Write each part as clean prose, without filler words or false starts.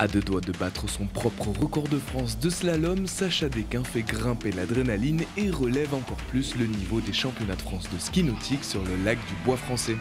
À deux doigts de battre son propre record de France de slalom, Sacha Desquin fait grimper l'adrénaline et relève encore plus le niveau des championnats de France de ski nautique sur le lac du Bois français.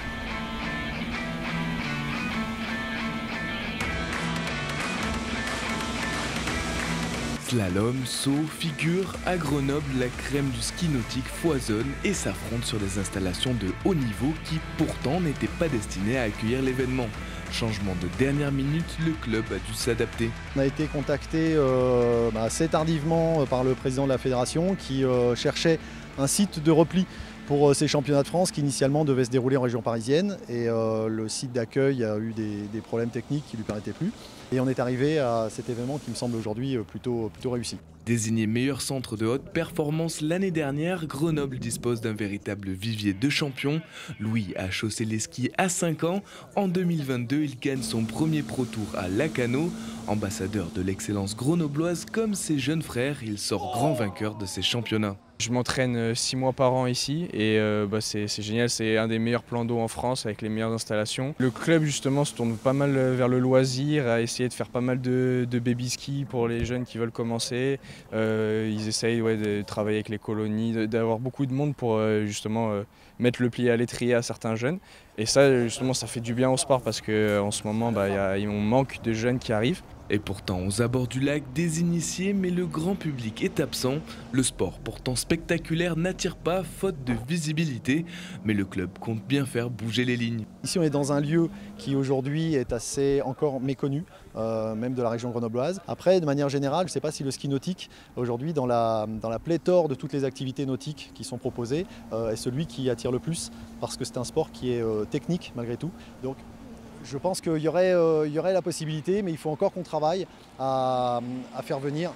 Slalom, saut, figure, à Grenoble, la crème du ski nautique foisonne et s'affronte sur des installations de haut niveau qui pourtant n'étaient pas destinées à accueillir l'événement. Changement de dernière minute, le club a dû s'adapter. On a été contacté assez tardivement par le président de la fédération qui cherchait un site de repli pour ces championnats de France qui initialement devaient se dérouler en région parisienne. Et le site d'accueil a eu des problèmes techniques qui ne lui permettaient plus. Et on est arrivé à cet événement qui me semble aujourd'hui plutôt réussi. Désigné meilleur centre de haute performance l'année dernière, Grenoble dispose d'un véritable vivier de champions. Louis a chaussé les skis à 5 ans. En 2022, il gagne son premier Pro Tour à Lacanau. Ambassadeur de l'excellence grenobloise comme ses jeunes frères, il sort grand vainqueur de ces championnats. Je m'entraîne 6 mois par an ici et c'est génial, c'est un des meilleurs plans d'eau en France avec les meilleures installations. Le club justement se tourne pas mal vers le loisir, à essayer de faire pas mal de baby ski pour les jeunes qui veulent commencer. Ils essayent de travailler avec les colonies, d'avoir beaucoup de monde pour justement mettre le pied à l'étrier à certains jeunes. Et ça justement ça fait du bien au sport parce qu'en ce moment on manque de jeunes qui arrivent. Et pourtant, aux abords du lac, des initiés, mais le grand public est absent. Le sport, pourtant spectaculaire, n'attire pas, faute de visibilité. Mais le club compte bien faire bouger les lignes. Ici, on est dans un lieu qui aujourd'hui est assez encore méconnu, même de la région grenobloise. Après, de manière générale, je ne sais pas si le ski nautique, aujourd'hui, dans la pléthore de toutes les activités nautiques qui sont proposées, est celui qui attire le plus, parce que c'est un sport qui est technique malgré tout. Donc, je pense qu'il y aurait la possibilité, mais il faut encore qu'on travaille à faire venir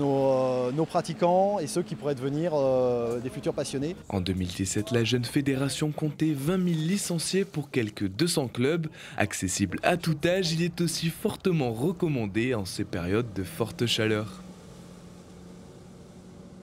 nos pratiquants et ceux qui pourraient devenir des futurs passionnés. En 2017, la jeune fédération comptait 20 000 licenciés pour quelques 200 clubs. Accessible à tout âge, il est aussi fortement recommandé en ces périodes de forte chaleur.